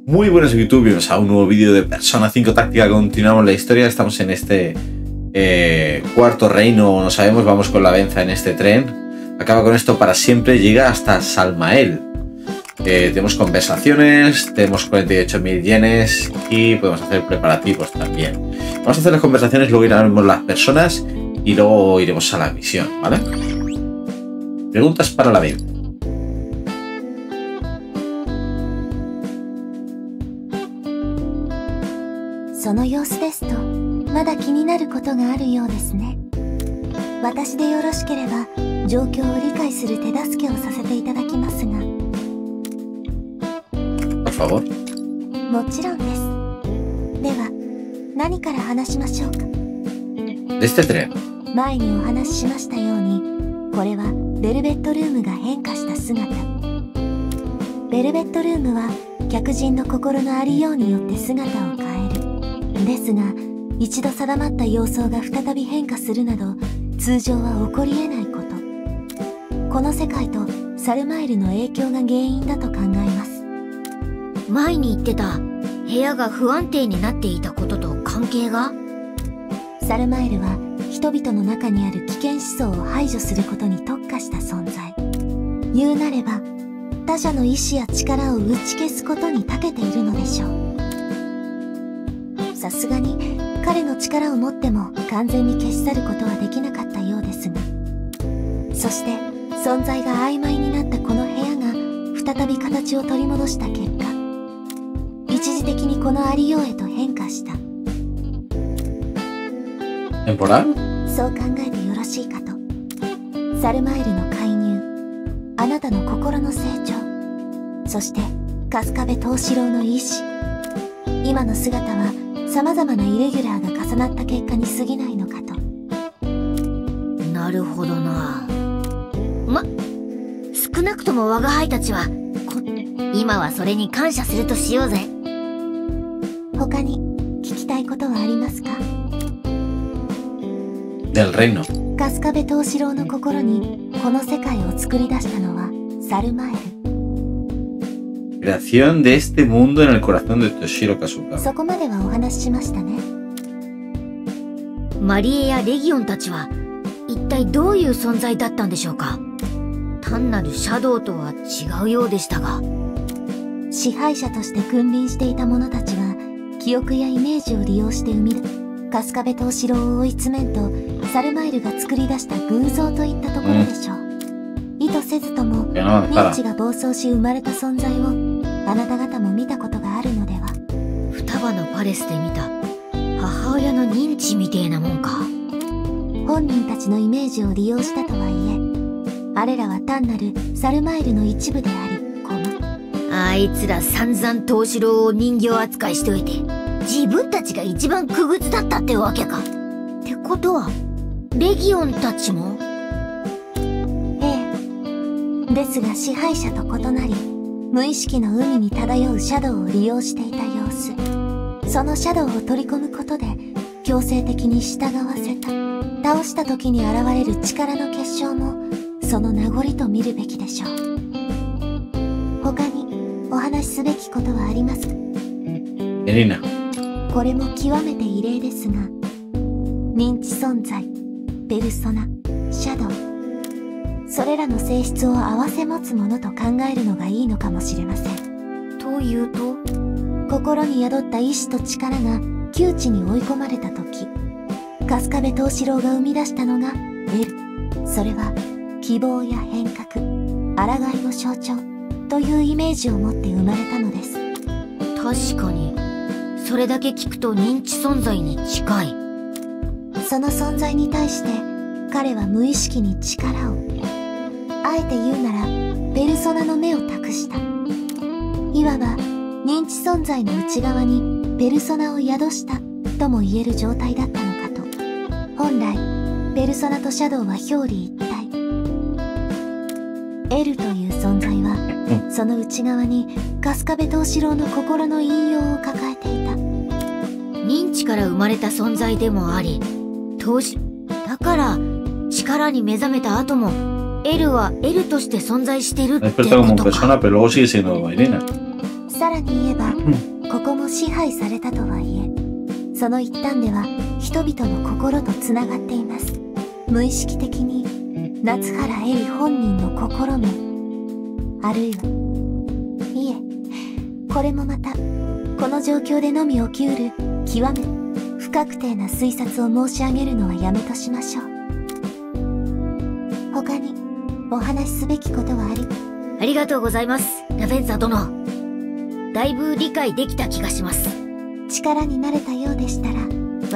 Muy buenas YouTube, bienvenidos a un nuevo vídeo de Persona 5 Táctica. Continuamos la historia, estamos en este cuarto reino, no sabemos, vamos con la Venza en este tren. Acaba con esto para siempre, llega hasta Salmael. Tenemos conversaciones, tenemos 48.000 yenes y podemos hacer preparativos también. Vamos a hacer las conversaciones, luego iremos las personas y luego iremos a la misión, ¿vale? Preguntas para la Venza. その様子ですと、まだ気になることがあるようですね。私でよろしければ、状況を理解する手助けをさせていただきますが。 Por favor. もちろんです。では、何から話しましょうか。 De este tren. 前にお話ししましたように、これはベルベットルームが変化した姿。ベルベットルームは、客人の心のありようによって姿を変える。ですが、一度定まった様相が再び変化するなど、通常は起こり得ないこと。この世界とサルマエルの影響が原因だと考えます。 前に言ってた部屋が不安定になっていたことと関係が？ サルマエルは人々の中にある危険思想を排除することに特化した存在。言うなれば、他者の意志や力を打ち消すことに長けているのでしょう。さすがに彼の力を持っても完全に消し去ることはできなかったようですが、そして存在が曖昧になったこの部屋が再び形を取り戻した結果、一時的にこのありようへと変化した。 ¿Temporal? そう考えてよろしいかと。サルマエルの介入、あなたの心の成長、そして春日部藤四郎の意志、今の姿は様々なイレギュラーが重なった結果に過ぎないのかと。 なるほどな。少なくとも我が輩たちは今はそれに感謝するとしようぜ。 他に聞きたいことはありますか？ Del reino. 春日部藤四郎の心にこの世界を作り出したのはサルマエル。 Creación de este mundo en el corazón de Toshiro Kasuga. そこまではお話ししましたね。 マリエやレギオンたちは一体どういう存在だったんでしょうか。単なるシャドウとは違うようでしたが。 支配者として君臨していた者たちは記憶やイメージを利用して生み出春日部藤四郎を追い詰めんとサルマエルが作り出した偶像といったところでしょう。意図せずとも認知が暴走し生まれた存在をあなた方も見たことがあるのでは。 双葉のパレスで見た母親の認知みてえなもんか。 本人たちのイメージを利用したとはいえ、あれらは単なるサルマエルの一部であり、 あいつら散々藤四郎を人形扱いしておいて、自分たちが一番傀儡だったってわけか。ってことはレギオンたちも？ ですが支配者と異なり、無意識の海に漂うシャドウを利用していた様子。そのシャドウを取り込むことで強制的に従わせた。倒した時に現れる力の結晶もその名残と見るべきでしょう。他にお話しすべきことはありますか？ エリナ。 これも極めて異例ですが、認知存在、ペルソナ、シャドウ、それらの性質を併せ持つものと考えるのがいいのかもしれません。 というと、 心に宿った意志と力が窮地に追い込まれた時、春日部藤四郎が生み出したのがエル。それは希望や変革、抗いの象徴というイメージを持って生まれたのです。 確かにそれだけ聞くと認知存在に近い。 その存在に対して彼は無意識に力を、あえて言うならペルソナの目を託した。いわば認知存在の内側にペルソナを宿したとも言える状態だったのかと。本来ペルソナとシャドウは表裏一体。エルという存在はその内側に春日部藤四郎の心の引用を抱えていた。 認知から生まれた存在でもあり、だから力に目覚めた後もエルはエルとして存在してるってことか。 さらに言えば、ここも支配されたとはいえ、その一端では人々の心とつながっています。無意識的に夏原エリ本人の心も、あるいはいえ、これもまたこの状況でのみ起きうる極め不確定な推察を申し上げるのはやめとしましょう。他にお話しすべきことはありがとうございます、ラフェンサ殿。だいぶ理解できた気がします。 力になれたようでしたら、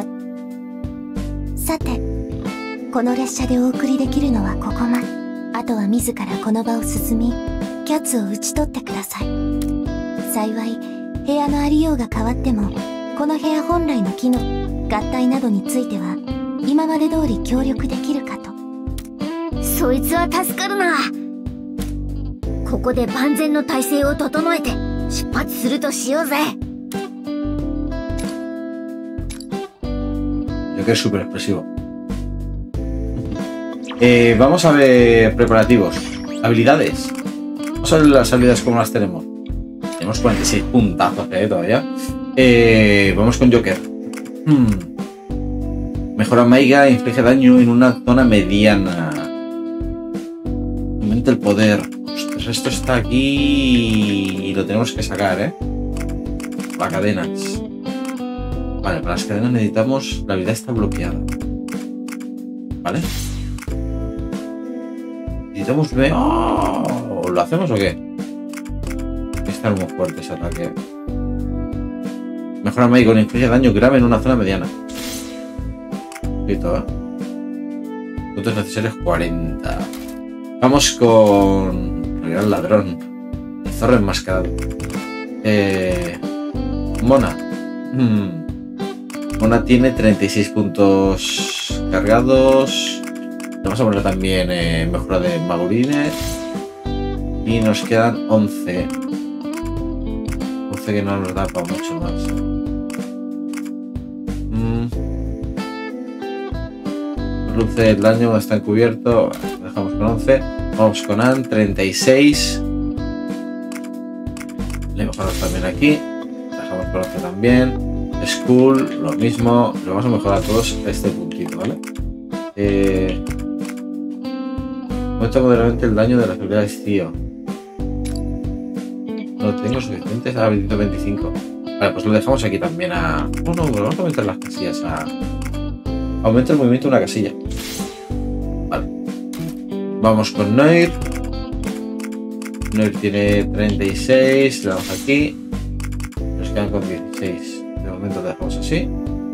さて、この列車でお送りできるのはここまで。あとは自らこの場を進み、キャッツを討ち取ってください。幸い、部屋のありようが変わっても、この部屋本来の機能、合体などについては、今まで通り協力できるかと。 そいつは助かるな。ここで万全の体制を整えて出発するとしようぜ。 Yo que es súper expresivo. Vamos a ver preparativos. Habilidades. Vamos a ver las habilidades como las tenemos. Tenemos 46 puntazos todavía. Vamos con Joker. Mejora Maiga, inflige daño en una zona mediana. Aumenta el poder. Ostras, esto está aquí y lo tenemos que sacar, Para cadenas. Vale, para las cadenas necesitamos... La habilidad está bloqueada. ¿Vale? Necesitamos ver... ¡Oh! ¿Lo hacemos o qué? Está muy fuerte ese ataque. Mejora Maiga con inflige daño grave en una zona mediana. Listo, puntos necesarios 40. Vamos con el gran ladrón. El zorro enmascarado. Mona. Mona tiene 36 puntos cargados. Vamos a poner también mejora de magurines. Y nos quedan 11. 11 que no nos da para mucho más. Luce del daño está encubierto. Dejamos con 11. Vamos con Ann, 36. Le mejoramos también aquí. Dejamos con 11 también. Skull, lo mismo. Lo vamos a mejorar todos a este puntito, ¿vale? Aumenta moderadamente el daño de las habilidades Tío. No tengo suficientes a 25. Vale, pues lo dejamos aquí también a... Bueno, pues vamos a aumentar las casillas a... Aumenta el movimiento de una casilla. Vale. Vamos con Noir. Noir tiene 36. Le damos aquí. Nos quedan con 16. De momento lo dejamos así.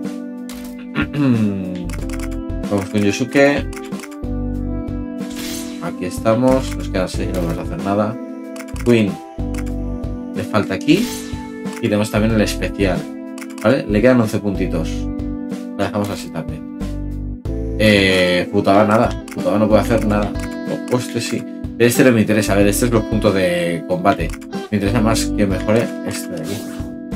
Vamos con Yosuke. Aquí estamos. Nos quedan 6. No vamos a hacer nada. Queen. Le falta aquí. Y tenemos también el especial. ¿Vale? Le quedan 11 puntitos. Lo dejamos así también. Futaba nada. Futaba no puede hacer nada. O este sí. Este no me interesa. A ver, este es los puntos de combate. Me interesa más que mejore este de aquí.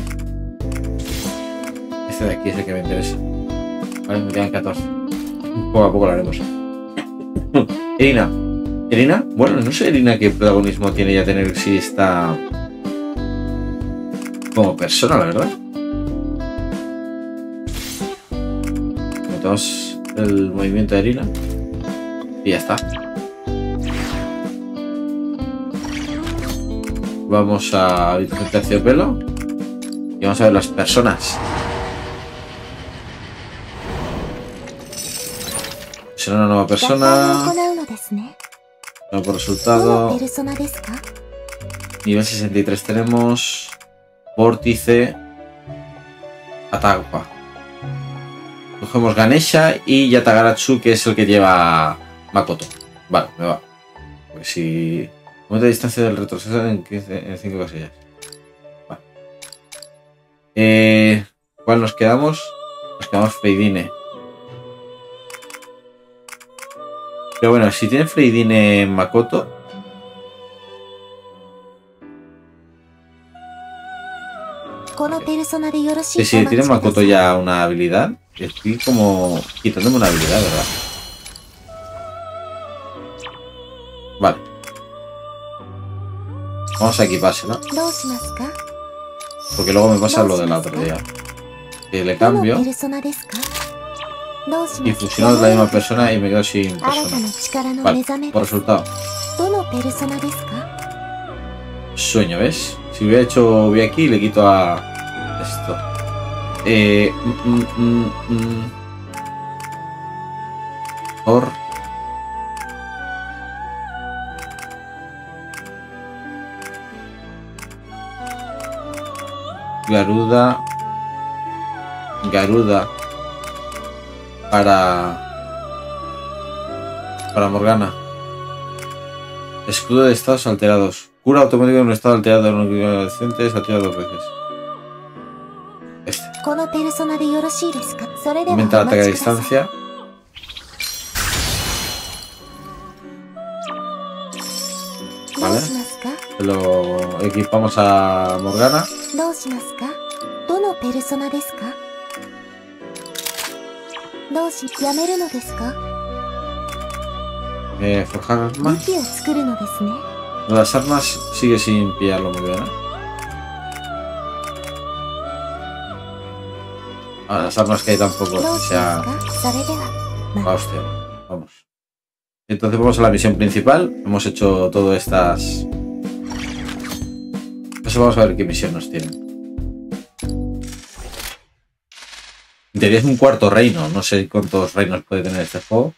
Este de aquí es el que me interesa. Vale, me quedan 14. Poco a poco lo haremos. Irina. Irina, bueno, no sé Irina qué protagonismo tiene ya tener si está como persona, la verdad. Metemos el movimiento de Irina y ya está. Vamos a terciopelo y vamos a ver las personas. Será una nueva persona. Nuevo resultado. Nivel 63 tenemos Vórtice, Atagua. Cogemos Ganesha y Yatagaratsu, que es el que lleva Makoto. Vale, me va. Pues si... Aumenta la distancia del retroceso en 5 casillas. Vale. ¿Cuál nos quedamos? Nos quedamos Freydine. Pero bueno, si tiene Freydine Makoto... Si tiene Makoto ya una habilidad, estoy como quitándome una habilidad, ¿verdad? Vale. Vamos a equipársela. Porque luego me pasa lo del otro día. Que le cambio y fusionó la misma persona y me quedo sin persona. Vale, por resultado. Sueño, ¿ves? Si hubiera hecho voy aquí le quito a esto. Por Garuda para Morgana. Escudo de estados alterados. Cura automático en un estado alterado de un adolescente, se activa 2 veces. Este. Aumenta el ataque a distancia. Vale. Lo equipamos a Morgana. Forjar armas. Las armas sigue sin pillarlo muy bien, ¿eh? Las armas que hay tampoco sea... Hostia, vamos. Entonces vamos a la misión principal. Hemos hecho todas estas... Eso vamos a ver qué misión nos tienen. En teoría es un cuarto reino. No sé cuántos reinos puede tener este juego.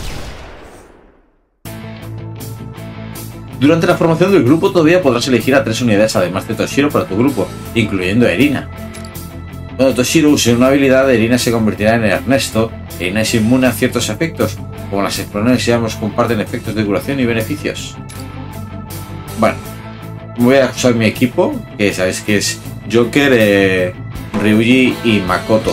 Durante la formación del grupo todavía podrás elegir a 3 unidades además de Toshiro para tu grupo, incluyendo a Erina. Cuando Toshiro use una habilidad, Erina se convertirá en Ernesto. Erina es inmune a ciertos efectos, como las explosiones y ambos comparten efectos de curación y beneficios. Bueno, voy a usar mi equipo, que sabéis que es Joker, Ryuji y Makoto.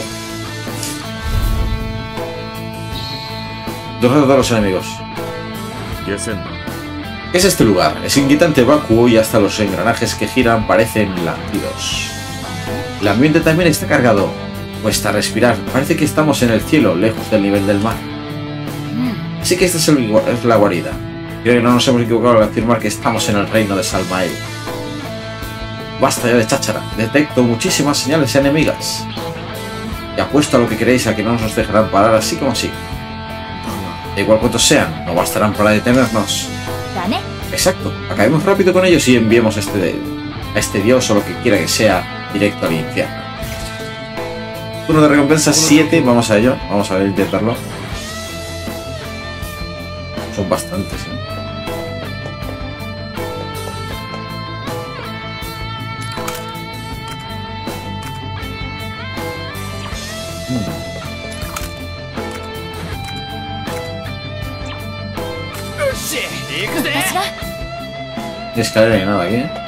Derrota a todos los enemigos. ¿Qué es este lugar? Es inquietante vacuo y hasta los engranajes que giran parecen latidos. El ambiente también está cargado. Cuesta respirar. Parece que estamos en el cielo, lejos del nivel del mar. Así que esta es la guarida. Creo que no nos hemos equivocado al afirmar que estamos en el reino de Salmael. Basta ya de cháchara. Detecto muchísimas señales enemigas. Y apuesto a lo que queréis a que no nos dejarán parar así como así. Da igual cuantos sean, no bastarán para detenernos. Exacto, acabemos rápido con ellos y enviemos a este dios o lo que quiera que sea directo al infierno. Turno de recompensa 7, vamos a ello, vamos a ver, intentarlo. Son bastantes, ¿eh? Ni escalera ni nada aquí, ¿eh?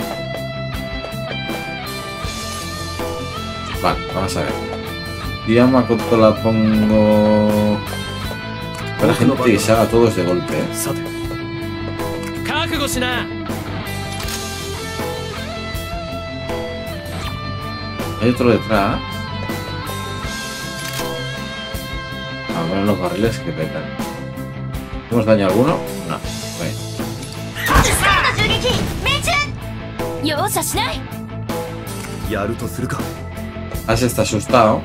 Vale, vamos a ver. Y a Makoto la pongo... Para la gente que se haga todos de golpe, ¿eh? Hay otro detrás. A ver los barriles que petan. ¿Hemos dañado alguno? No. Bueno. Ash está asustado.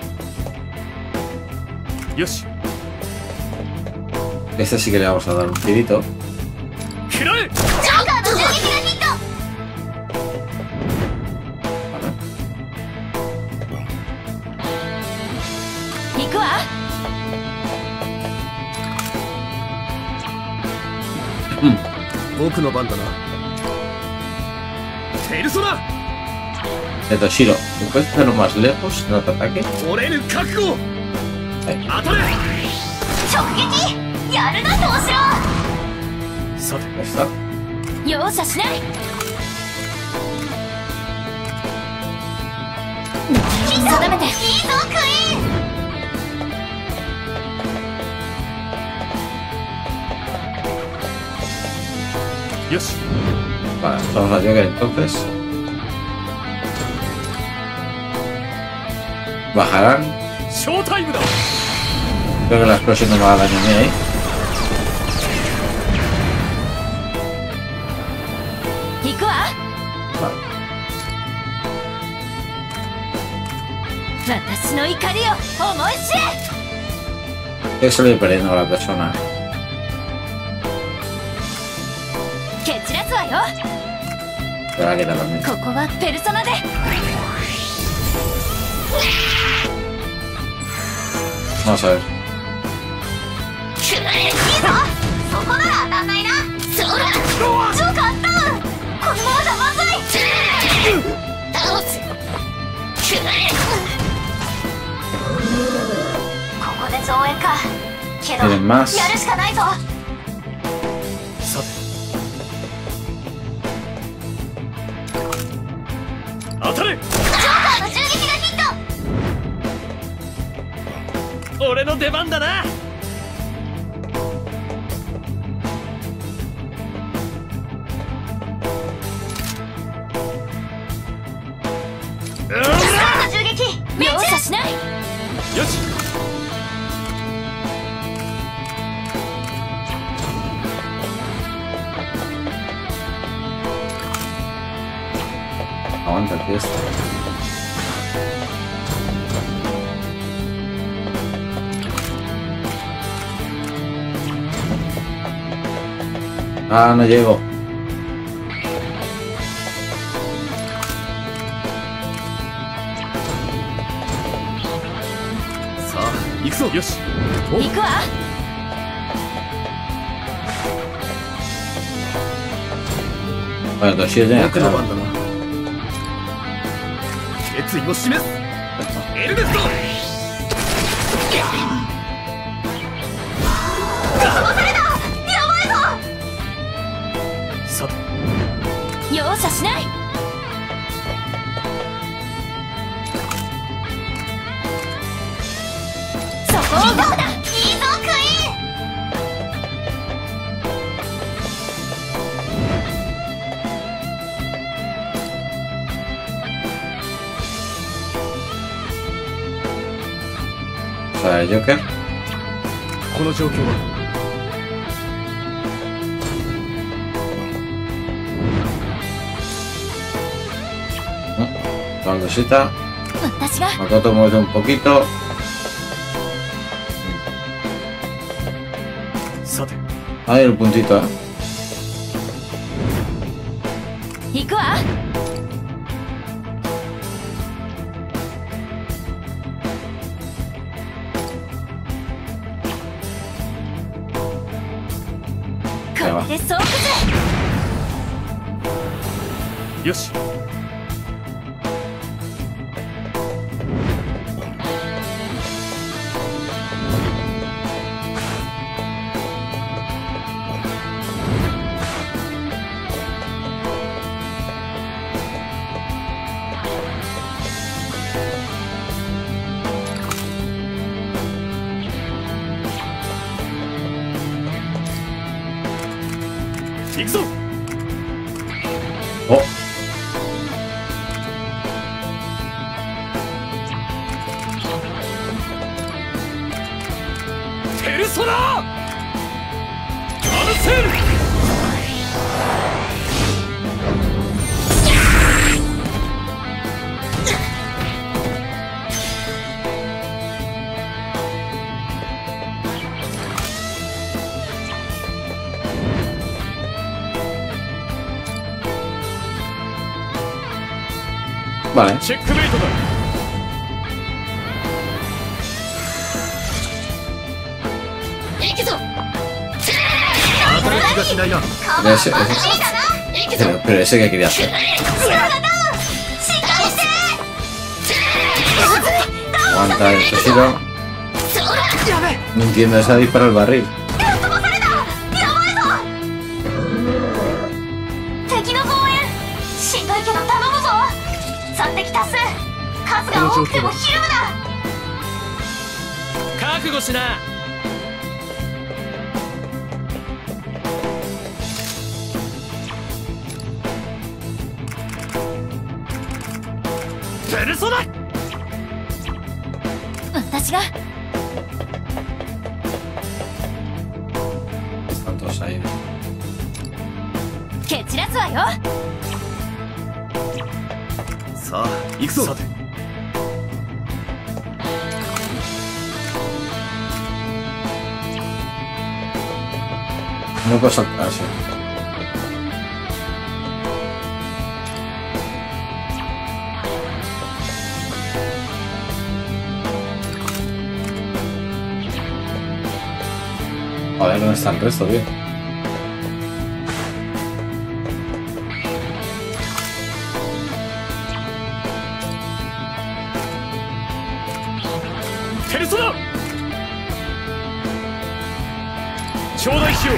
Este sí que le vamos a dar un tirito. Vale. De Toshiro, ¿me puedes hacerlo más lejos que no te ataque? Ahí. Está. Vale, vamos a Joker entonces. Bajarán. Creo que la explosión no me va a daño a mí ahí. Vale. 私の怒りを思い知れ。 Eso le perdiendo a la persona. 蹴散らすわよ。 Te va a quitar también. ここはペルソナで。 Vamos a ver. いいぞ。そこなら当たんないな。そうだ。超簡単。このままじゃまずい。倒す。ここで増援か。けど Tienen más. やるしかないぞ。 さて当たれ。 ジョーカーの銃撃がヒット。 俺の出番だな。 ジョーカーの銃撃容赦しない。 よし。 Aguanta, tío. Ah, no llego. さあ行くぞ。よし。 行くわ。 Bueno, Toshio tiene 僕の番だな。決意を示す。エルベスト。さて容赦しない。そこをどうだ。いいぞクイーン。 O sea, el Joker. この状況は。 La cosita. 私が Makoto mueve un poquito. さて Ahí el puntito, ¿eh? 行くわ。これで総崩れ。 よし。 行くぞ。 お。 ペルソナアルセール。 Vale. チェックメイトだ。 行くぞ。 当たる気がしないな。 Pero ese que quería hacer. Aguanta el Toshiro. No entiendo, esa dispara el barril. 敵の防衛しんどいけど頼むぞ。3敵多数、数が多くてもひるむな。 覚悟しな。ペルソナ。 私が Están todos ahí. 蹴散らすわよ。 さあ行くぞ。さて No puedo saltar así. Joder, ¿dónde está el resto, tío? ¡Persona! ¡Chodai Hyo!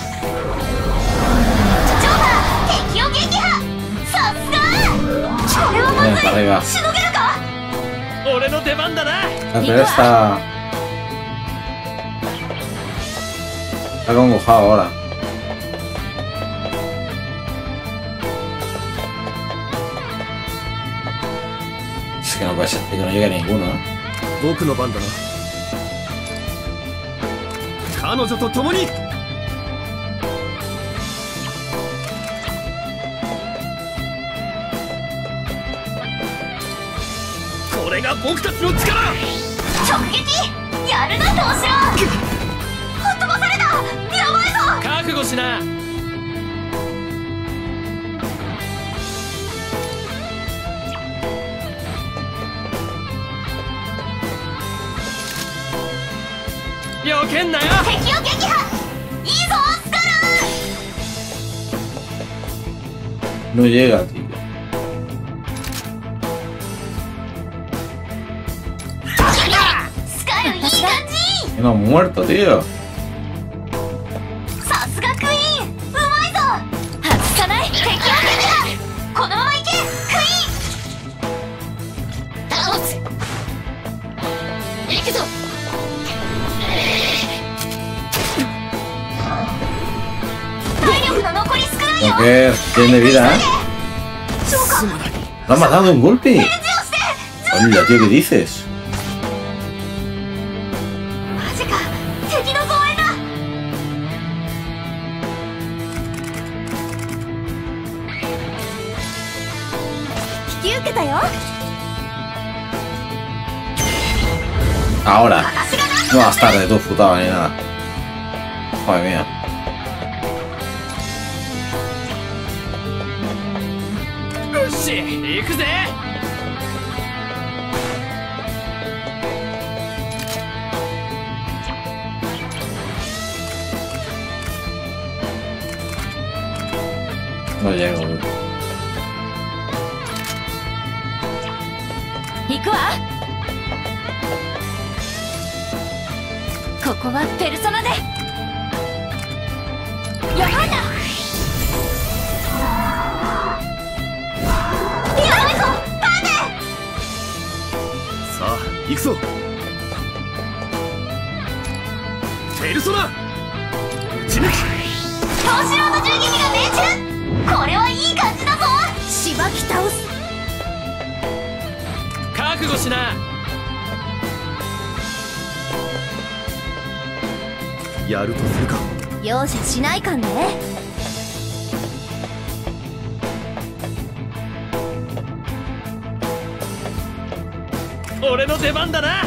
敵を撃破。さすが。これはまずい。 arriba. しのげるか。 俺の出番だな。 La pelea está acongojado ahora. Es que no puede ser, que no llegue ninguno, ¿eh? 僕の番だな。彼女と共に。これが僕たちの力。 直撃。やるな東城。吹っ飛ばされた。やばいぞ。 覚悟しな。よけんなよ。 敵を撃破。いいぞスカル。 No llega, tío. スカルいい感じ。 Que no ha muerto, tío. さすがクイーン。うまいぞ。外さない。敵を撃破。このままいけクイーン。倒す。行くぞ。 体力の残り少ないよ。 Joker, tiene vida, ¿eh? Lo ha matado de un golpe. Hola, tío, ¿qué dices? マジか。敵の増援だ。引き受けたよ。 Ahora. No vas tarde, tú, putada, ni nada. Joder mía. よし、行くぜ。 No llego, güey. 行くわ。ここはペルソナで。やばいな。やばいぞパーテさあ、行くぞ。ペルソナ。打ち抜き。 東四郎の銃撃が命中。これはいい感じだぞ。しばき倒す。 覚悟しな。やるとするか。 容赦しないかんね。 俺の出番だな。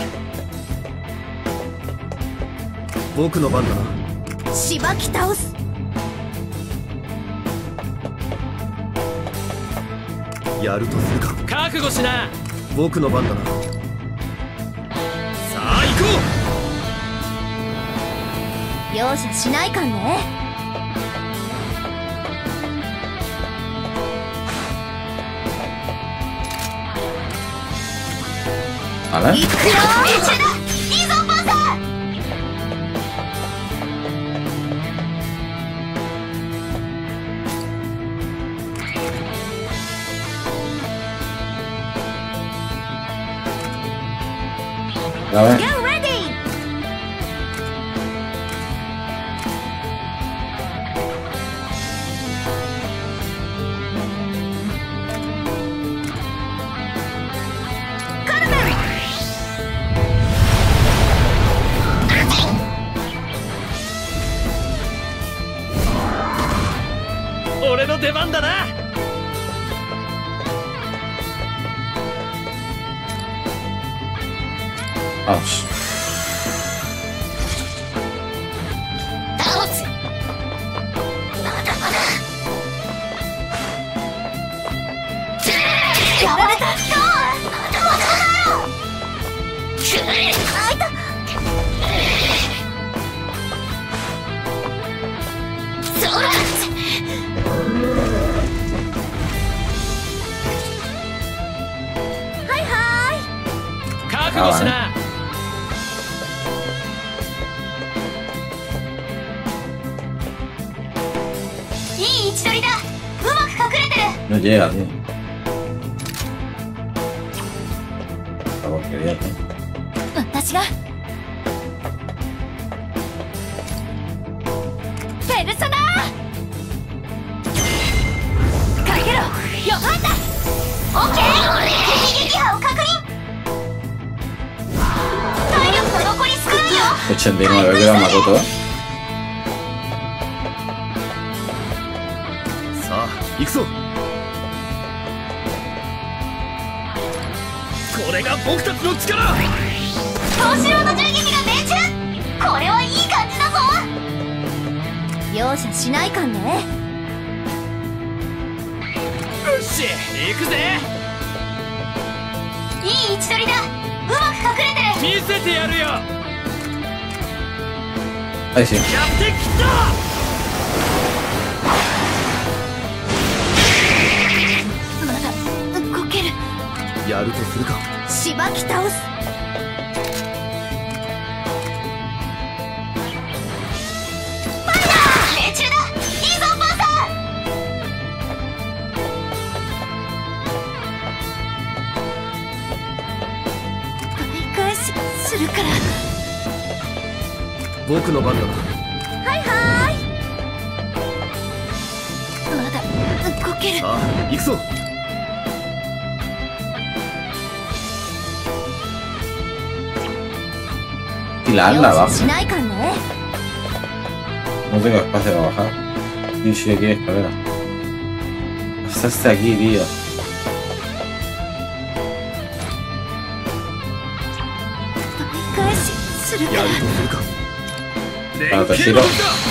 僕の番だな。 しばき倒す。 やるとするか。覚悟しな。僕の番だな。さあ行こう。 容赦しないかんね。 ¿Vale? いくよ。命中だ。いいぞパンサー。 A ver. Get ready. Carmen. 俺の出番だな。 Vamos. 倒す。 やられた。 覚悟しな。 いい位置取りだ。うまく隠れてる。 No llega, tío. Esta porquería, tío. 私がペルソナかけろ。よかった。オッケー。敵撃破を確認。体力が残り少ないよ。 89 gramos, Makoto. さあ行くぞ。これが僕たちの力。 東四郎の銃撃が命中。これはいい感じだぞ。容赦しないかんね。 よし行くぜ。 いい位置取りだ。うまく隠れてる。 見せてやるよ。 Ahí sí. やってきた。 まだ動ける。 やるとするか。 しばき倒す。ファイヤー。命中だ。いいぞパンサー。取り返しするから。 僕の番だな。 はいはい。まだ動ける。 さあ行くぞ。 Y la anda 容 abajo. 赦しないかんね。 No tengo espacio para bajar. Sí, sí, aquí hay escalera. Hasta hasta aquí, tío. 取り返しするからやる。とするか。連あ私が携のだ。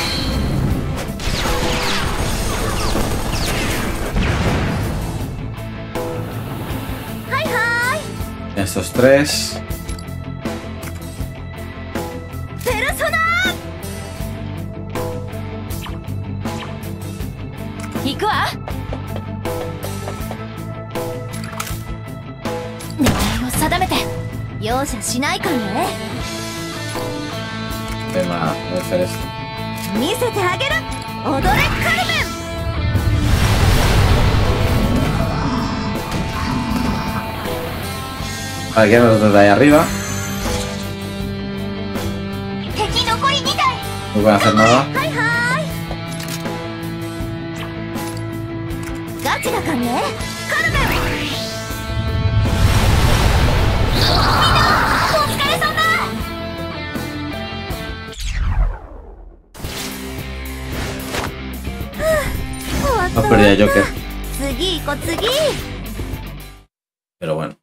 はいはい。 Estos tres. ペルソナ行くわ。狙いを定めて。容赦しないからね。 Tema, voy a hacer esto. 見せてあげる。踊れカルメン。 Vale, quedan los dos de ahí arriba. 敵残り2体。 No pueden hacer nada. はいはい。ガチだからね。カルメン。みんなお疲れさんだ。終わった Hemos perdido a Joker. 次行こ次。 Pero bueno.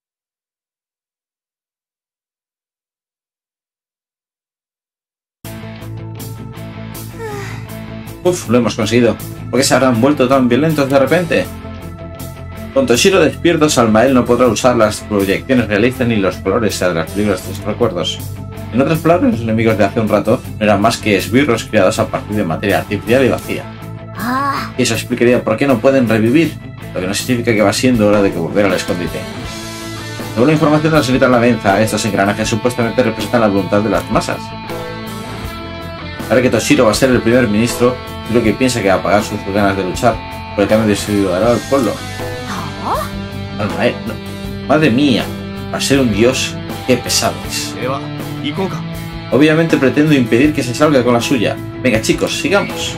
Uf, lo hemos conseguido. ¿Por qué se habrán vuelto tan violentos de repente? Con Toshiro despierto, Salmael no podrá usar las proyecciones realistas ni los colores de las películas de sus recuerdos. En otras palabras, los enemigos de hace un rato no eran más que esbirros creados a partir de materia artificial y vacía. あ Y eso explicaría por qué no pueden revivir, lo que no significa que va siendo hora de que volver al escondite. Según la información de la señorita Lavenza, estos engranajes supuestamente representan la voluntad de las masas. Ahora que Toshiro va a ser el primer ministro, creo que piensa que va a apagar sus ganas de luchar por el cambio de ciudadano al pueblo. あ。 Madre mía, para ser un dios, qué pesados. では行こうか。 Obviamente pretendo impedir que se salga con la suya. Venga chicos, sigamos.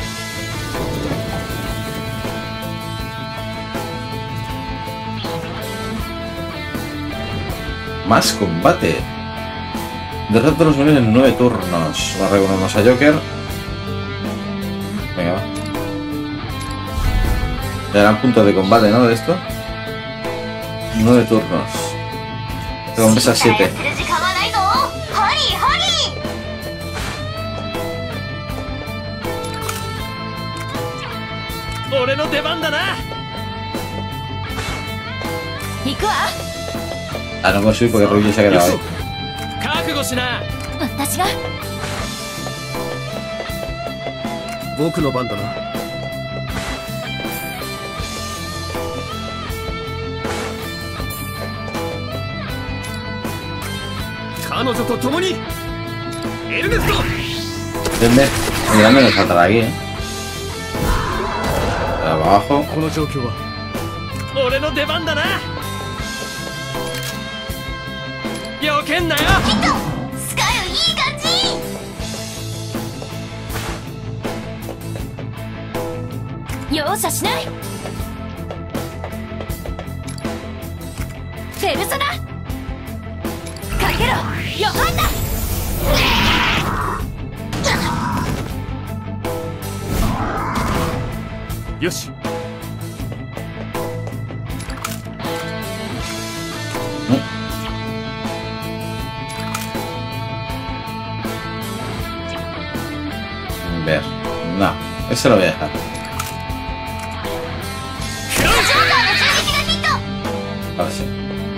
Más combate. Derrota a los enemigos en 9 turnos. Ahora reconocemos a Joker. Venga, va. Le darán puntos de combate, ¿no? De esto. 9 turnos. Recompensa 7. する時間はないぞ。ハリーハリー。 俺の出番だな。 行くわ。 Ah, no puedo subir porque Ryuji se ha quedado ahí. 覚悟しな。 私が。 僕の番だな。彼女と共にエルネスト。 ¿Entiendes? El grande nos faltará aquí, ¿eh? Abajo. この状況は俺の出番だな。よけんなよ。 スカイいい感じ。容赦しない。ペルソナかけろ。ヨハンナ。 よし。 Ver. No, eso lo voy a dejar. Ahora sí.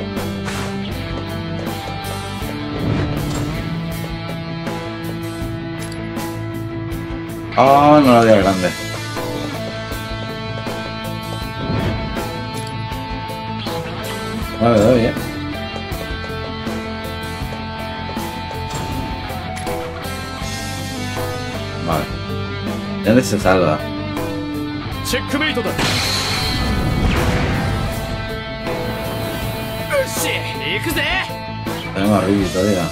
Oh, no lo dio grande. Vale, doy, ¿eh? Vale. ¿Dónde se salva? チェックメイトだ。よし、行くぜ。 Tenemos a Ryuji todavía.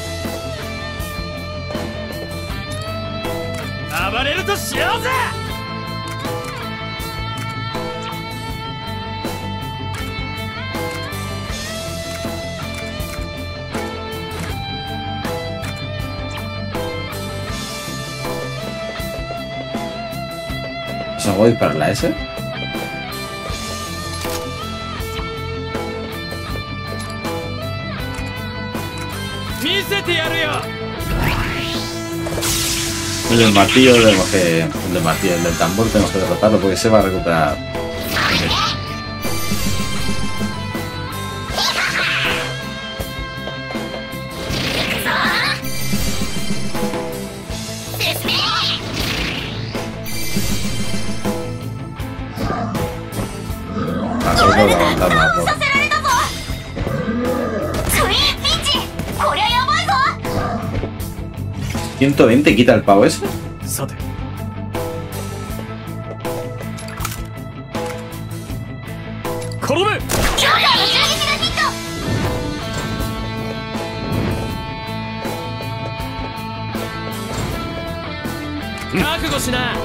暴れるとしようぜ。 ¿Se voy para la S? 見せてやるよ。 El del martillo tenemos que... El del martillo, el del tambor tenemos que derrotarlo porque se va a recuperar. Tengo que aguantar más, ¿no? 120 quita el pavo ese. さて。転べ。覚悟しな。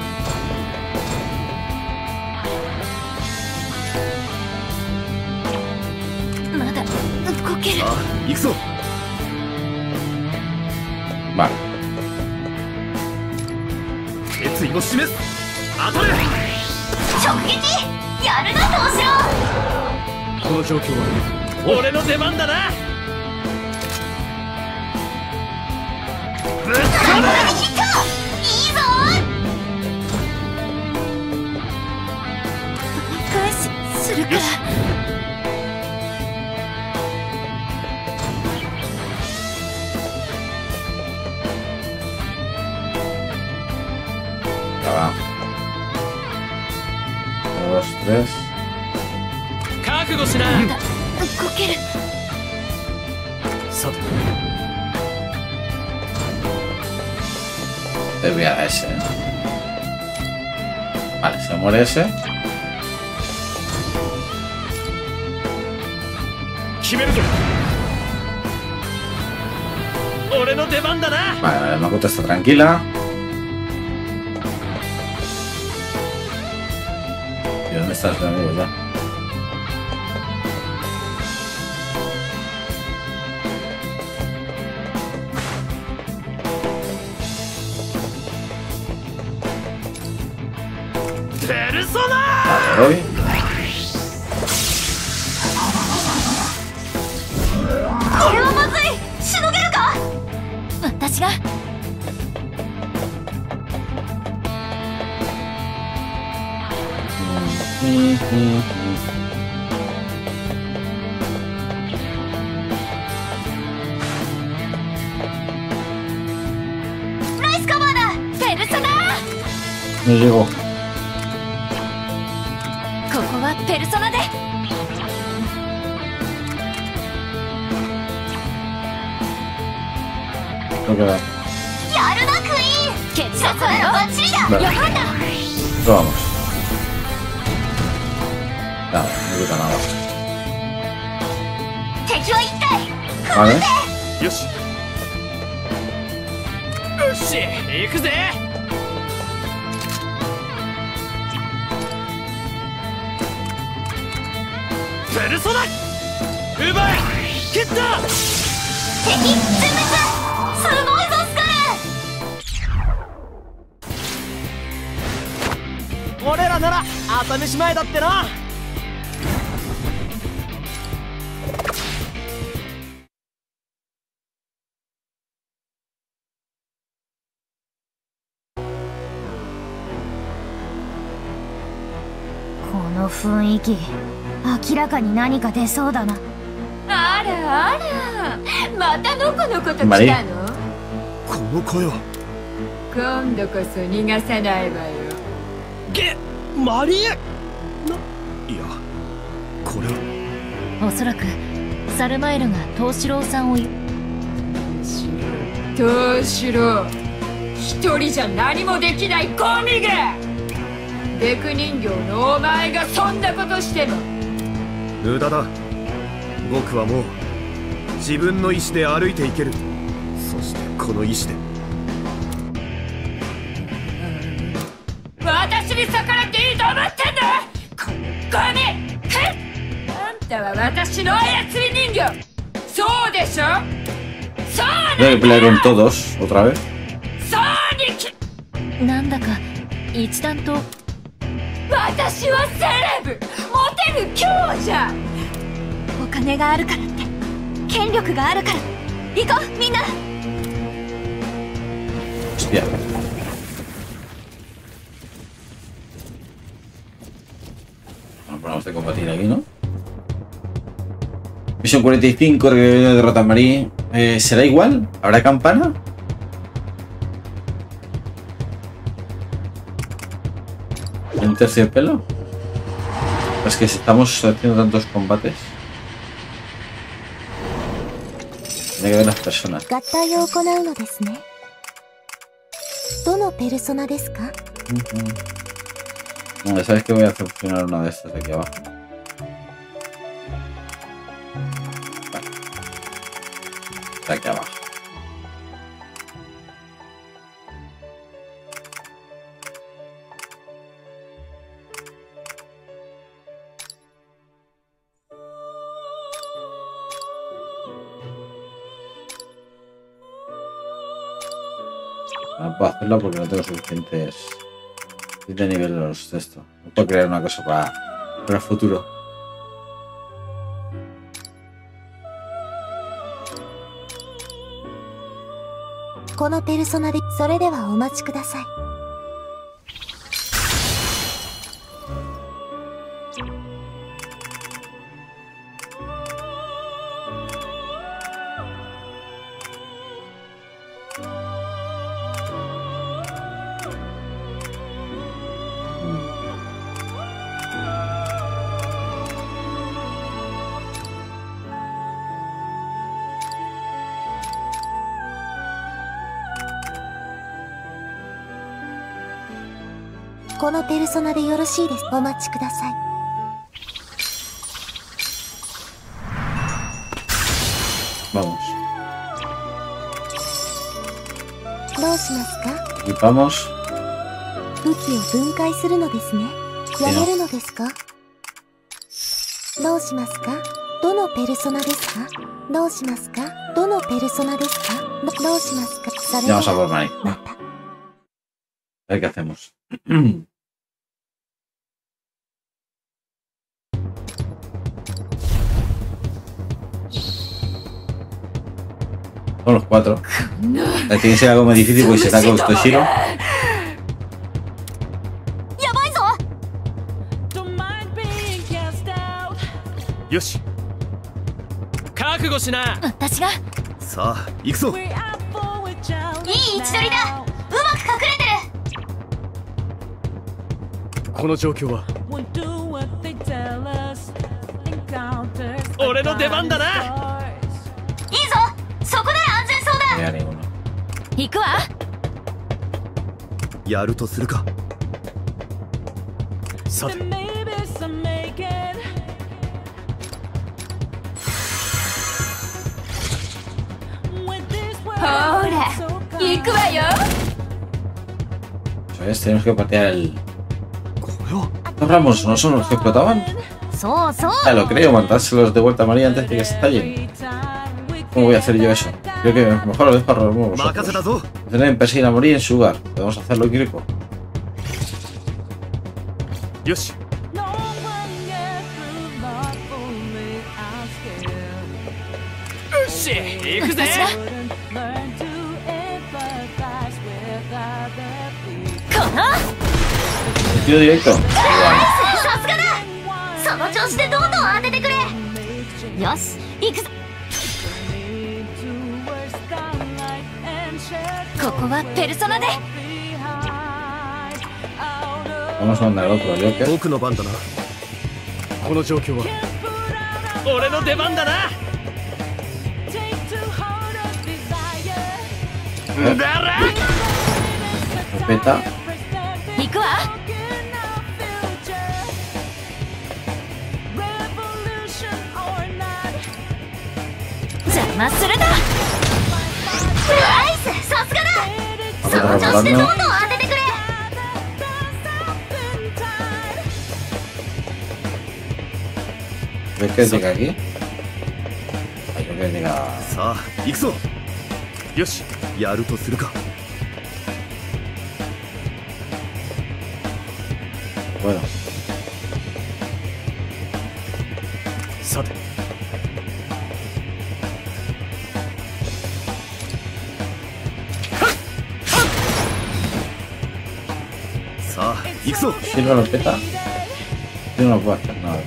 まだ動ける。 ああ、行くぞ。 Vale. 決意を示す。当たれ。 直撃。やるな東四郎。 この状況は俺の出番だな。ぶっ飛べ。 ヒット。いいぞ。返しするから。 Va. 1, 2, 3. 覚悟しな。 動ける。 さて。 Le voy a dar ese. Vale, se muere ese. 決めるぞ。俺の出番だな。 Vale, Makoto está tranquila. ¿Y dónde están los amigos ya? Vale, voy. これはまずい。しのげるか。私が。 Vale, No llegó. ここはペルソナで。 Creo que va. やるなクイーン。決殺はバッチリだ。 Vale. よかった。 Probamos. Nada, no quita nada. 敵は一体。 Vale. よしよし行くぜ。ペルソナ奪え切った。 敵全滅。すごいぞスカル。 俺らなら朝飯前だってな。 この雰囲気、明らかに何か出そうだな。あらあら、またのこのこと来たの？ この声は今度こそ逃がさないわよ。 マリエいやこれはおそらくサルマエルが藤四郎さんを藤四郎一人じゃ何もできないゴミが。デク人形のお前がそんなことしても無駄だ。僕はもう自分の意志で歩いていける。そしてこの意志で私に逆らっていいと思ってんだこのゴミ。あんたは私の操り人形そうでしょ。そうなんだ Voy a pelear con todos otra vez. そうになんだか一段と。 私はセレブモテる強者。 お金があるからって権力があるから。行こうみんな。 Hostia. Bueno, vamos a combatir aquí, ¿no? Misión 45, derrota a Marie. ¿Será igual? ¿Habrá campana? ¿Un terciopelo? Es que estamos haciendo tantos combates. Tiene que ver las personas. 合体を行うのですね。どのペルソナですか？ Vale, sabes que voy a seleccionar una de estas de aquí abajo. Vale. De aquí abajo. No puedo hacerlo porque no tengo suficientes de nivel los de esto. No puedo crear una cosa para el futuro. Kono persona de それではお待ちください。このペルソナでよろしいです。お待ちください。 Vamos. どうしますか？ Equipamos. 武器を分解するのですね。やめるのですか？どうしますか？どのペルソナですか？どうしますか？どのペルソナですか？どうしますか？それで Vamos a por Marie. また。 A ver qué hacemos. Son los cuatro. Tiene que ser algo más difícil porque se está con Toshiro. やばいぞ。 よし覚悟しな。 私がさあ行くぞ。 いい位置取りだ。うまく隠れてる。 この状況は俺の出番だな。 いいぞ、そこで安全そうだ。 Ya ninguno. 行くわ。 やるとするか。さてほら行くわよ。 ¿Sabes? Tenemos que patear el... これは ¿Los ramos no son los que explotaban? そうそう。 Ya lo creo, mandárselos de vuelta a María antes de que se estallen. ¿Cómo voy a hacer yo eso? Creo que mejor lo dejo a los nuevos. 任せたぞ。 Deben perseguir a María en su lugar. Podemos hacerlo, Kiriko. よし。 し行くぜ。 この Tiro directo. さすがだ。その調子でどんどん当ててくれ。よし、行くぞ。ここはペルソナで。 Vamos a mandar al otro Joker. 僕の番だな。この状況は俺の出番だな。だら Respeta. 行くわ。邪魔するな。ナイス、さすがだ。その調子でどんどん当ててくれ。 ¿Ves que llega aquí? Ay, creo que llega... さあ行くぞ。よし、やるとするか。 Bueno. さてさあ行くぞ。 Si no lo peta, yo no puedo hacer nada.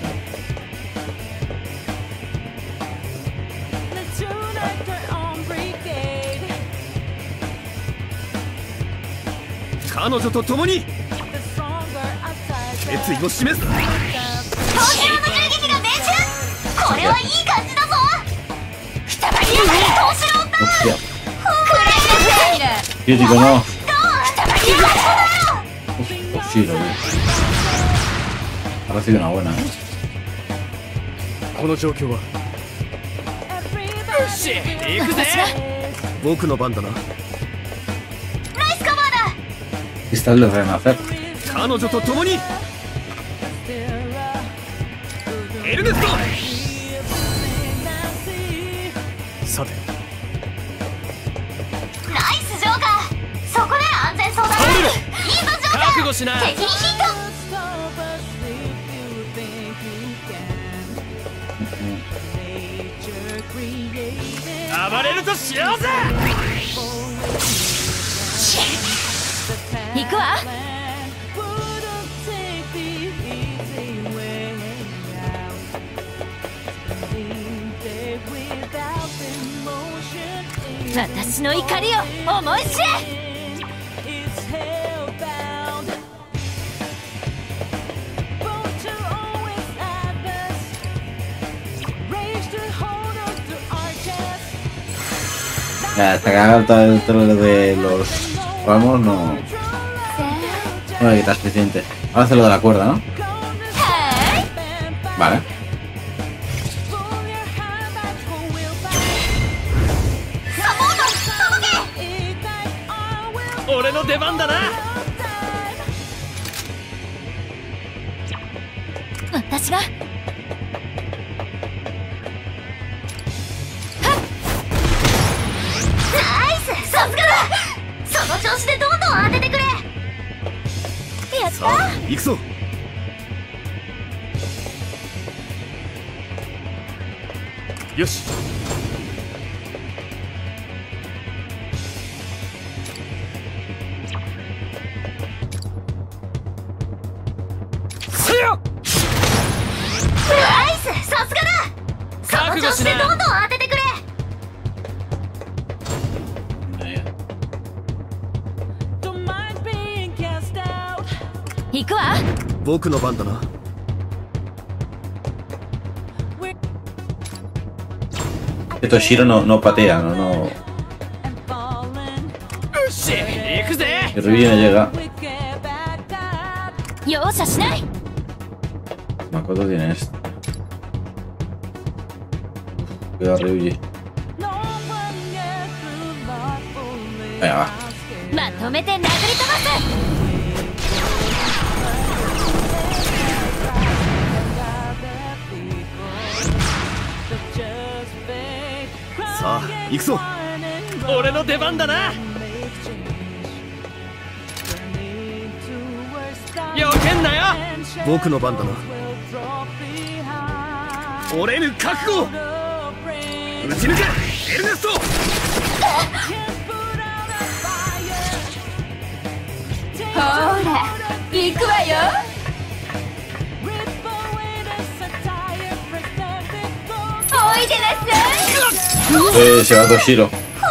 彼女と共に決意を示す。 東京の銃撃が命中。これはいい感じだぞ。くたばりやがれ東四郎だ。 Hostia. くらいなさい。 Crítico, no. くたばりやがれこの野郎。 Uf, sí, lo vi. Ha recibido una buena, ¿eh? この状況はし行くぜ。 僕の番だな。 ナイスカバーだ。 Cristal de renacer. 彼女と共にエルネスト。さてナイスジョーカー。そこで安全そうだ。 倒れろ。 いいぞジョーカー。 覚悟しな。 敵にヒット。 暴れるとしようぜ。 行くわ。私の怒りを思い知れ。 Ya, hasta que haga todo el trailer de los ramos no... No le quitas suficiente. Ahora hace lo de la cuerda, ¿no? Vale. 俺の出番だな。 私が。ナイス、さすがだ。その調子でどんどん当ててくれ。やった。 さあ行くぞ。よし。 ナイス、さすがだ。その調子でどんどん当ててくれ。 行くわ。 僕の番だな。 Toshiro no patea, no. し、行くぜ。 El Ryuji no llega. 容赦しない。 Makoto tiene esto. Cuidado, Ryuji. Venga, va. まとめて殴り飛ばす。 さあ、行くぞ。俺の出番だな。よけんなよ。僕の番だな。折れぬ覚悟。打ち抜け、エルネスト。 ほら行くわよ。おいでなさい。 Se va Toshiro.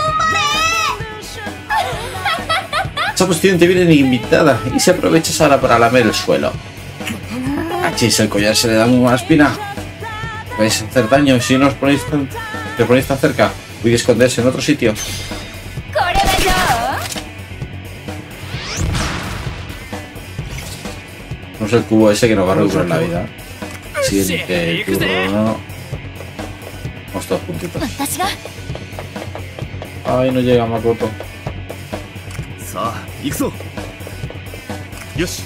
Esta posición te viene invitada y se aprovecha ahora para lamer el suelo. Achis, el collar se le da muy mala espina. Vais a hacer daño si no os ponéis tan cerca. Voy a esconderse en otro sitio. No es el cubo ese que nos va a recuperar la vida. Siguiente turno, no. Vamos todos juntitos. Ay, no llega Makoto. さあ、行くぞ。よし。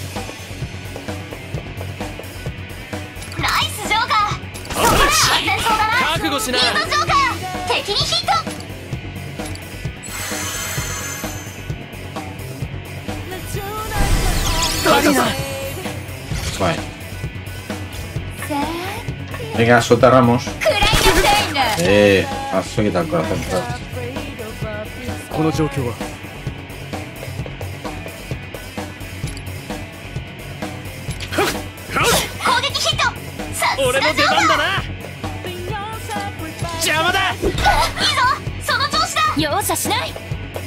ナイスジョーカー。そこで安全そうだな。 覚悟しな。 いいぞジョーカー。敵にヒット。 Vale. Venga, suelta Ramos. Has quitado el corazón. この状況は。 攻撃ヒット。さすが俺の出番だな。邪魔だ。 いいぞ、その調子だ。 容赦しない。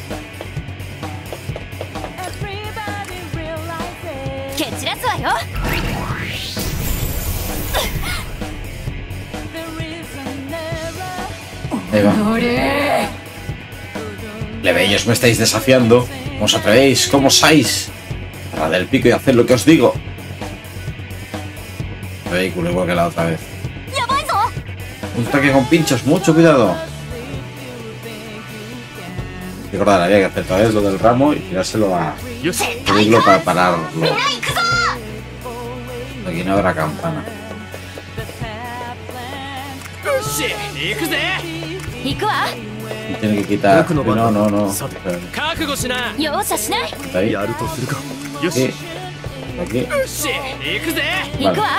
蹴散らすわよ。 Ahí va. Plebeyos, me estáis desafiando. ¿Cómo os atrevéis? ¿Cómo osáis? Para del pico y hacer lo que os digo. Vehículo igual que la otra vez. Un ataque con pinchos, mucho cuidado. Recordad, había que hacer otra vez lo del ramo y tirárselo a pedirlo para pararlo. Aquí no habrá campana. 行くわ。 Tiene que quitar. No, no, no. 覚悟しな。 容赦しない。 Ahí. やるとするか。よ Aquí. し。 Aquí. 行くぜ。 行くわ。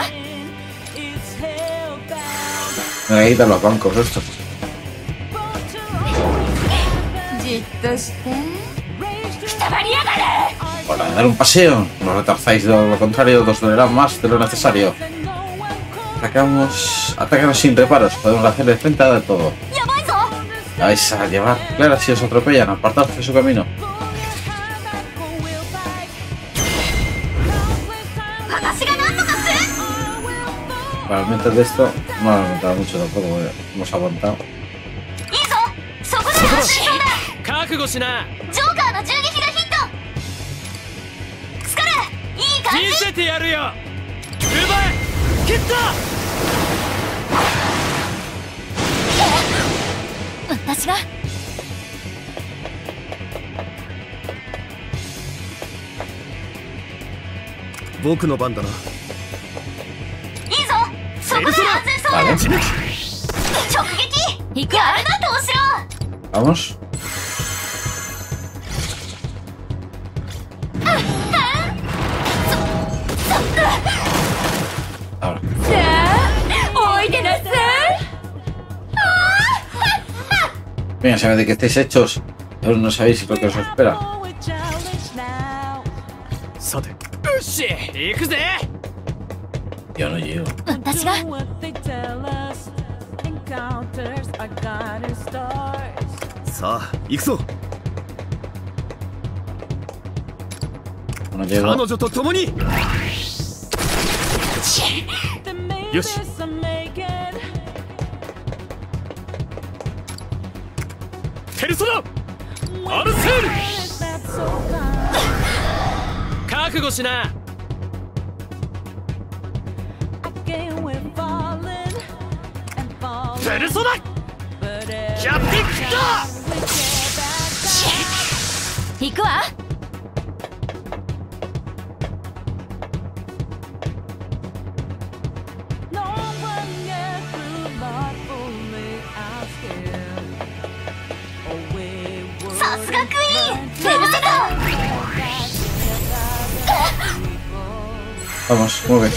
Venga, quitar los bancos estos. じっとしてくたばりやがれ。 Para dar un paseo. No retarzáis, de lo contrario, os dolerá más de lo necesario. Atácanos sin reparos. Podemos hacerle frente a todo. Vais a llevar claras si os atropellan. Apartaos de su camino. Para mientras de esto, no hemos aguantado mucho tampoco. Hemos aguantado. 覚悟しな。 ジョーカーの銃撃がヒット。スカル、いい感じ。 見せてやるよ。奪え。蹴った。 私が。 僕の番だな。 いいぞ、そこで安全そうだ。 Vale. 直撃。 行くわ。 やるな、トウシロー。 Vamos. Ahora. さあおいでなさい。 Venga, sabéis de qué estáis hechos. Aún no sabéis lo que os espera. さて。よし、行くぜ。 Yo no llego. 私が。 さあ、行くぞ。 No llego. 彼女と共に。 よし。ペルソナアルセール。覚悟しな。ペルソナキャプテンキッター。 行くわ。 さすがクイーンベルセタ。 Vamos, mueve.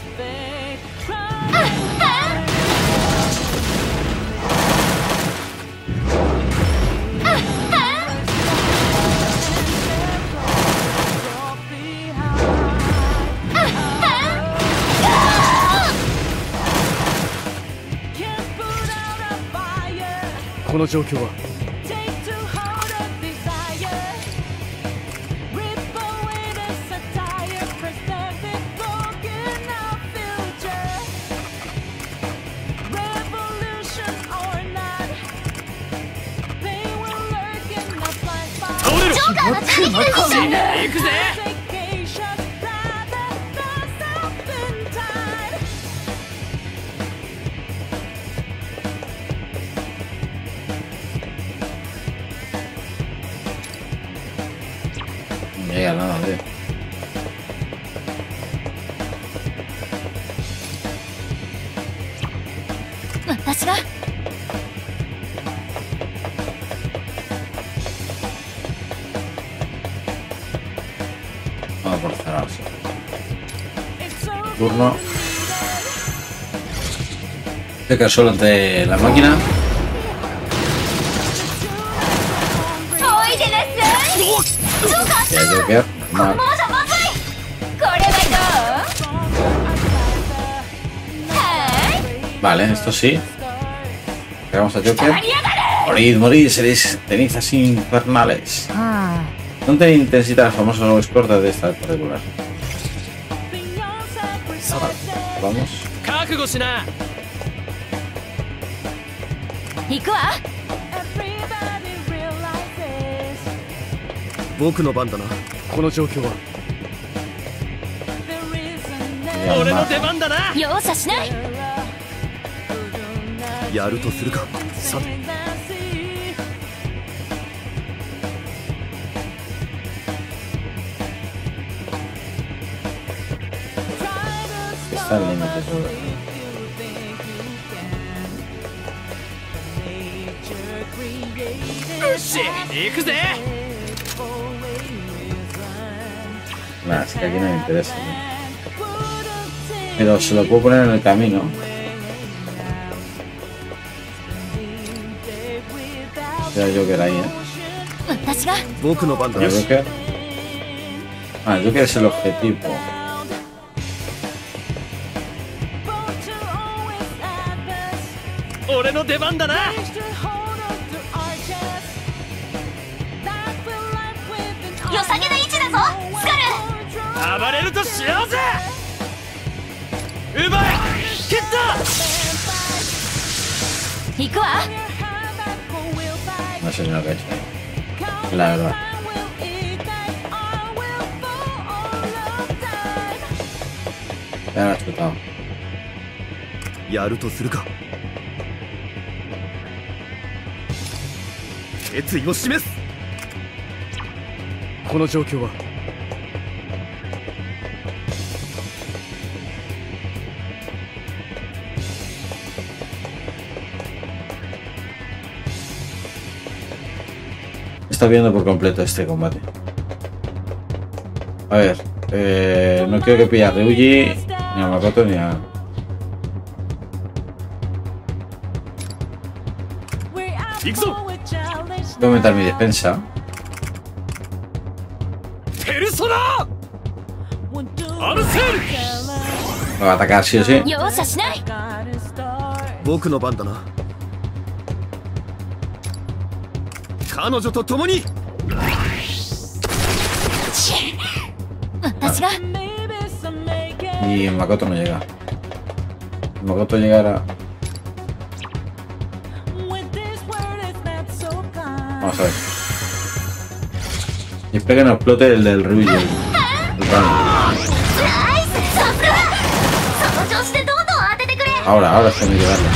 Esta この状況は。行くぜ。 No llega nada, tío. Vamos por cerrarse. Turno. Se queda solo ante la máquina. Ya Joker, normal. Vale, esto sí. Pegamos a Joker. Morid, morid, seréis cenizas infernales. No te intensita las famosas cortas de esta regular. Vamos. 覚悟しな。 行くわ。 僕の番だな。この状況は。 Ya, 俺の más. 出番だな。 容赦しない。 やるとするか。さて。 Está el límite todo. Nah, es que aquí no me interesa. Pero se lo puedo poner en el camino. Queda Joker ahí, ¿El Joker? Ah, el Joker es el objetivo. No sé ni lo que he hecho. La verdad. Ya lo has chutado. やるとするか。決意を示す。この状況は。 Está viendo por completo este combate. A ver, no quiero que pille a Ryuji, ni a Makoto, ni a... Voy a aumentar mi defensa. Me va a atacar sí o sí. 容赦しない。 僕の番だな。彼女と共に。 私が。 Vale, Y Makoto no llega. Makoto llegará. Vamos a ver. Y espera que no explote el del Ryuji. El ahora es que me llevarlo.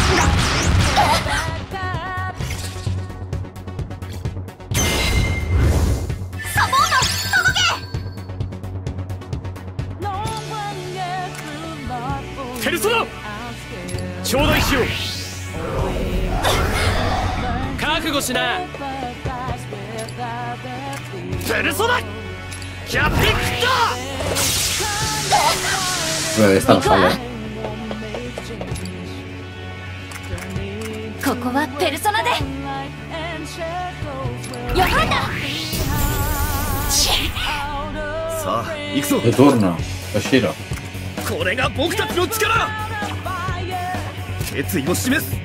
Persona! ちょうだいしよう。覚悟しな。ペルソナキャピク Esta no falla. ここはペルソナでよかった。 さあ行くぞ。 Tu turno, Toshiro. これが僕たちの力。決意を示す。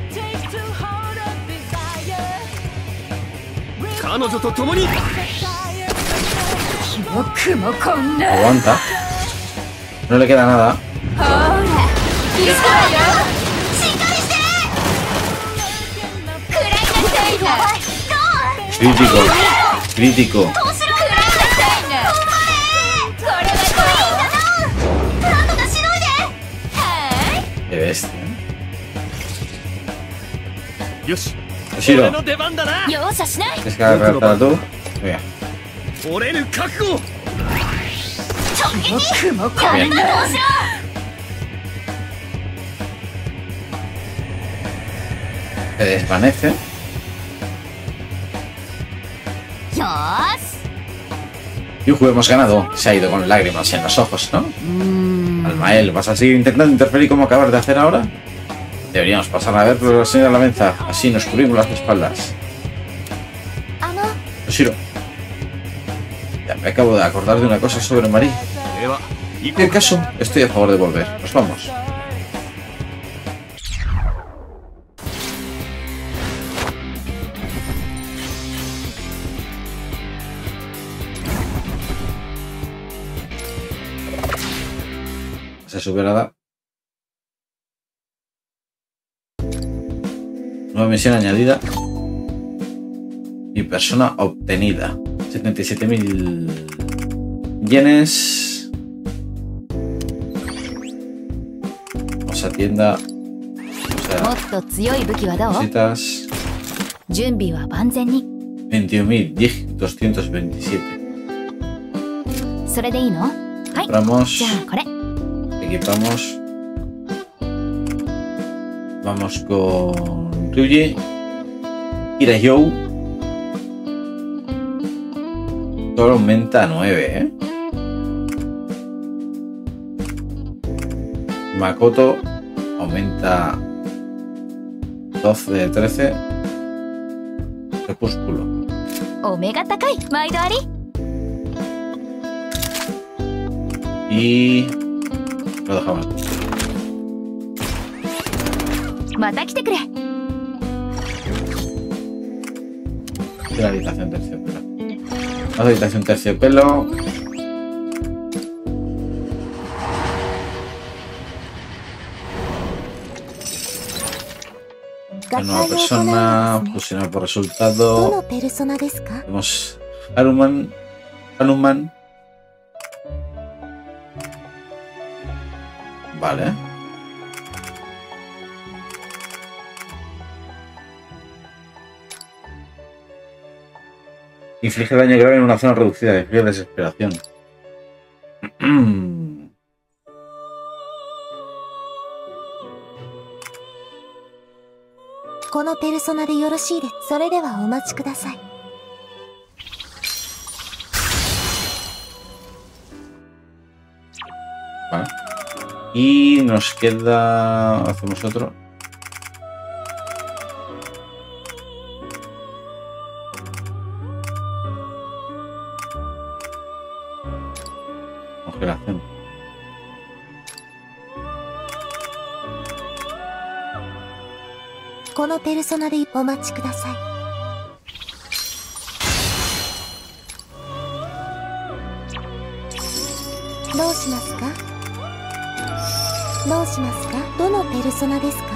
彼女と共に。 僕もこんな。 Aguanta. No le queda nada. ほら、行くわよ。 しっかりして。 食らいなさいな。 Crítico. Crítico. どうしろ。 食らいなさいな。これはこれ。 なんとかしのいで。 は Qué bestia. よし。 Toshiro. 俺の出番だな。 容赦しない。 ¿Quieres que haga reventar tú? Mira. 折れぬ覚悟。 僕もこんな。 Se desvanece. よーし。 Yuju, hemos ganado. Se ha ido con lágrimas en los ojos, ¿no? Almael, ¿vas a seguir intentando interferir como acabas de hacer ahora? Deberíamos pasar a ver por la señora Lavenza. Así nos cubrimos las espaldas. Toshiro. Ya me acabo de acordar de una cosa sobre Marie. では En cualquier caso, estoy a favor de volver. Nos vamos. Se sube nada. Nueva misión añadida. Y persona obtenida. 77.000 yenes. Vamos a tienda. もっと強い武器はどう？ Cositas. 準備は万全に。 21.227. それでいいの？はい。 Compramos. じゃあこれ。 Equipamos. Vamos con Ryuji. Kirayou. Todo aumenta a 9, ¿eh? Makoto aumenta 12 de 13. Crepúsculo. お目が高い。毎度あり。 Y lo dejamos. また来てくれ。 Y la habitación terciopelo. La habitación terciopelo. Una nueva persona, fusionar por どの resultado. ペルソナですか？ Tenemos Hanuman. Vale. Inflige daño grave en una zona reducida. Inflige desesperación. このペルソナでよろしいです。それではお待ちください。 Vale. Y nos queda... Hacemos otro. Congelación. Con このペルソナでお待ちください。 どうしますか？ どうしますか？どのペルソナですか？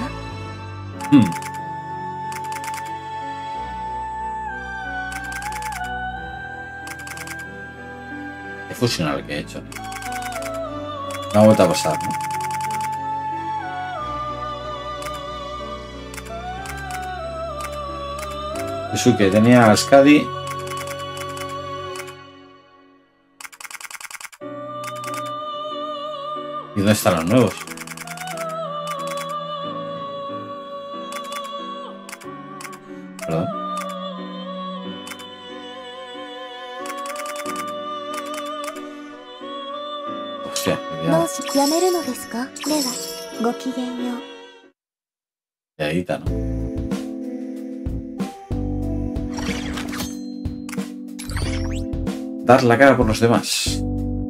Es fusionar lo que he hecho. No ha vuelto a pasar, ¿no? Yusuke tenía a Skadi. ¿Y dónde están los nuevos? Perdón. Hostia, me どうし、やめるのですか？では、ごきげんよう。 edita, ¿no? Dar la cara por los demás.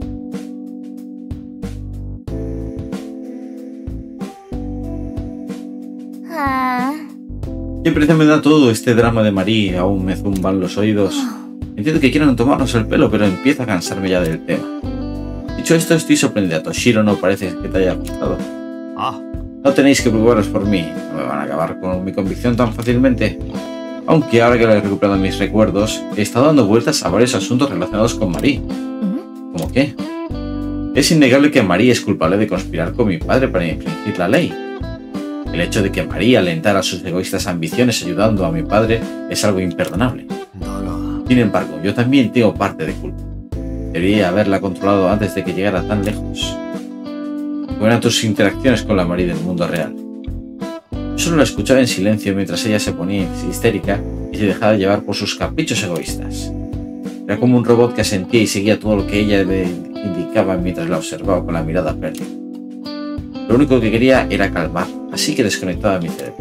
¿Qué precio me da todo este drama de Marie? Aún me zumban los oídos. Entiendo que quieran tomarnos el pelo, pero empiezo a cansarme ya del tema. Dicho esto, estoy sorprendida. Toshiro no parece que te haya gustado. No tenéis que preocuparos por mí. No me van a acabar con mi convicción tan fácilmente. Aunque ahora que le he recuperado mis recuerdos, he estado dando vueltas a varios asuntos relacionados con Marie. ¿Cómo qué? Es innegable que Marie es culpable de conspirar con mi padre para infringir la ley. El hecho de que Marie alentara sus egoístas ambiciones ayudando a mi padre es algo imperdonable. Sin embargo, yo también tengo parte de culpa. Debería haberla controlado antes de que llegara tan lejos. ¿Cómo eran tus interacciones con la Marie del mundo real? Yo solo la escuchaba en silencio mientras ella se ponía histérica y se dejaba llevar por sus caprichos egoístas. Era como un robot que asentía y seguía todo lo que ella le indicaba mientras la observaba con la mirada perdida. Lo único que quería era calmar, así que desconectaba mi cerebro.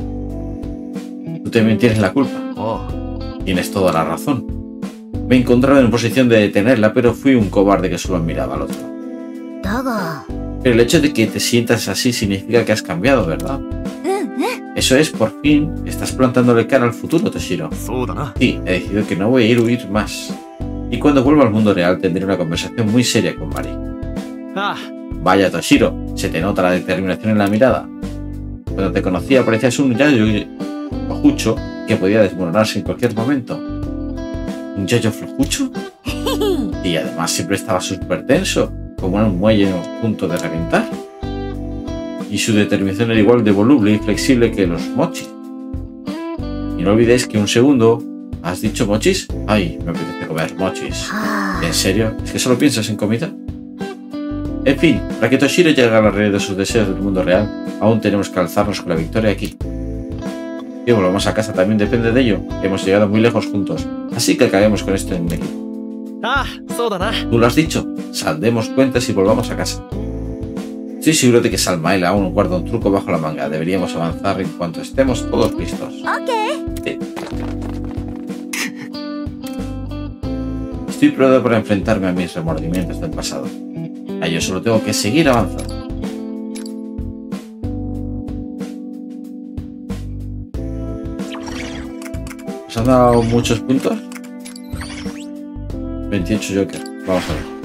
Tú también tienes la culpa. Tienes toda la razón. Me encontraba en posición de detenerla, pero fui un cobarde que solo miraba al otro. Pero el hecho de que te sientas así significa que has cambiado, ¿verdad? Eso es, por fin, estás plantándole cara al futuro, Toshiro. Sí, he decidido que no voy a ir a huir más. Y cuando vuelva al mundo real tendré una conversación muy seria con Marie. Vaya, Toshiro, se te nota la determinación en la mirada. Cuando te conocía parecías un yayo flojucho que podía desmoronarse en cualquier momento. ¿Un yayo flojucho? Y además siempre estaba súper tenso, como en un muelle a punto de reventar. Y su determinación era igual de voluble y flexible que los mochis. Y no olvidéis que un segundo... ¿Has dicho mochis? Ay, me apetece comer mochis. ¿En serio? ¿Es que solo piensas en comida? En fin, para que Toshiro llegue a la realidad de sus deseos del mundo real, aún tenemos que alzarnos con la victoria aquí. Que volvamos a casa también depende de ello. Hemos llegado muy lejos juntos, así que acabemos con esto en equipo. Tú lo has dicho, saldemos cuentas y volvamos a casa. Estoy seguro de que Salmael aún guarda un truco bajo la manga. Deberíamos avanzar en cuanto estemos todos listos. Sí. Estoy preparado para enfrentarme a mis remordimientos del pasado. A yo solo tengo que seguir avanzando. ¿Os han dado muchos puntos? 28 Joker. Vamos a ver.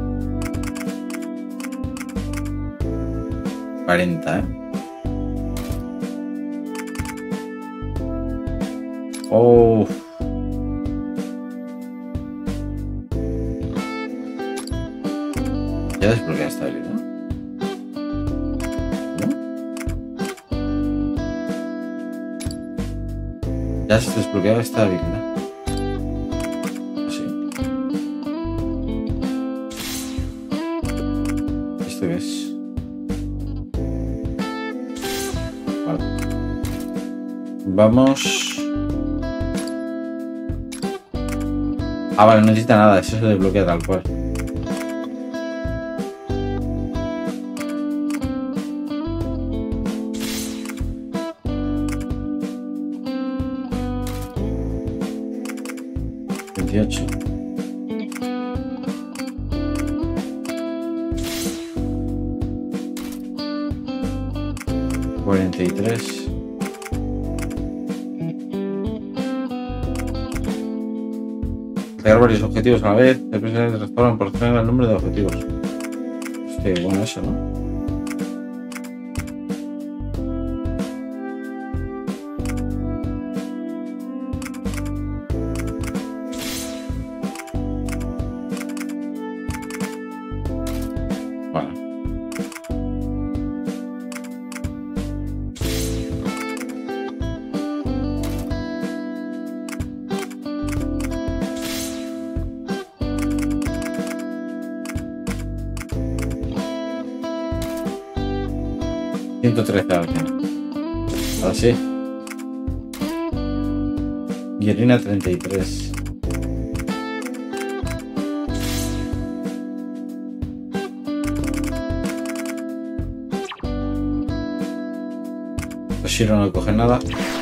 40, ¿eh? Oh. Ya desbloquea esta habilidad. ¿No? Ya se desbloquea esta habilidad. Sí. ¿Esto qué es? Vale. Vamos. Ah, vale, no necesita nada. Eso se desbloquea tal cual. Pegar varios objetivos a la vez, el presidente restauran proporciona el número de objetivos. Hostia, bueno eso, ¿no? 113 ahora tiene. Ahora sí. Guerrina 33. Toshiro no coge nada.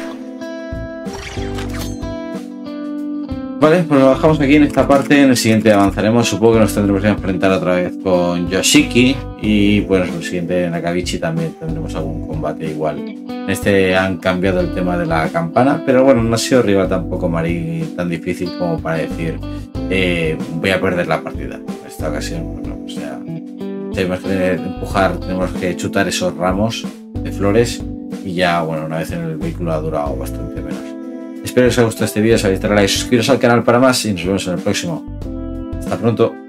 Vale, pues lo dejamos aquí en esta parte. En el siguiente avanzaremos. Supongo que nos tendremos que enfrentar otra vez con Yoshiki. Y bueno, en el siguiente Nakabichi también tendremos algún combate igual. En este han cambiado el tema de la campana, pero bueno, no ha sido rival tampoco tan difícil como para decir voy a perder la partida. En esta ocasión, bueno, o sea, tenemos que empujar, tenemos que chutar esos ramos de flores y ya, bueno, una vez en el vehículo ha durado bastante menos. Espero que os haya gustado este vídeo, sabéis darle like, suscribiros al canal para más y nos vemos en el próximo. Hasta pronto.